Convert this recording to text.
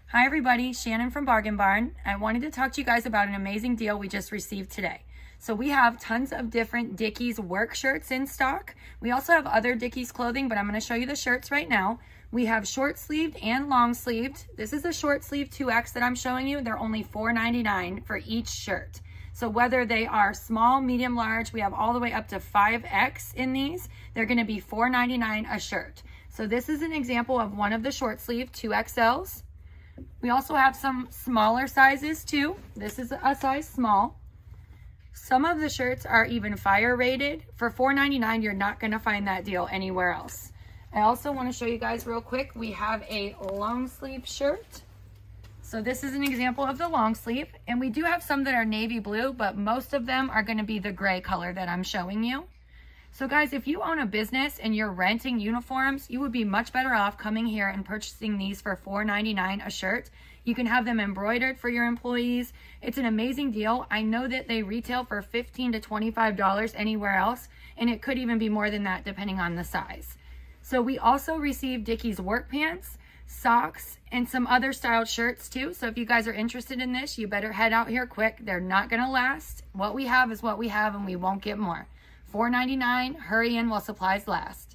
Hi everybody, Shannon from Bargain Barn. I wanted to talk to you guys about an amazing deal we just received today. So we have tons of different Dickies work shirts in stock. We also have other Dickies clothing, but I'm going to show you the shirts right now. We have short sleeved and long sleeved. This is a short sleeve 2X that I'm showing you. They're only $4.99 for each shirt. So whether they are small, medium, large, we have all the way up to 5X in these. They're going to be $4.99 a shirt. So this is an example of one of the short sleeve 2XLs. We also have some smaller sizes too. This is a size small. Some of the shirts are even fire rated. For $4.99, you're not going to find that deal anywhere else. I also want to show you guys real quick, we have a long sleeve shirt. So this is an example of the long sleeve, and we do have some that are navy blue, but most of them are going to be the gray color that I'm showing you. So guys, if you own a business and you're renting uniforms, you would be much better off coming here and purchasing these for $4.99 a shirt. You can have them embroidered for your employees. It's an amazing deal. I know that they retail for $15 to $25 anywhere else, and it could even be more than that depending on the size. So we also received Dickies work pants, socks, and some other styled shirts too. So if you guys are interested in this, you better head out here quick. They're not gonna last. What we have is what we have, and we won't get more. $4.99, hurry in while supplies last.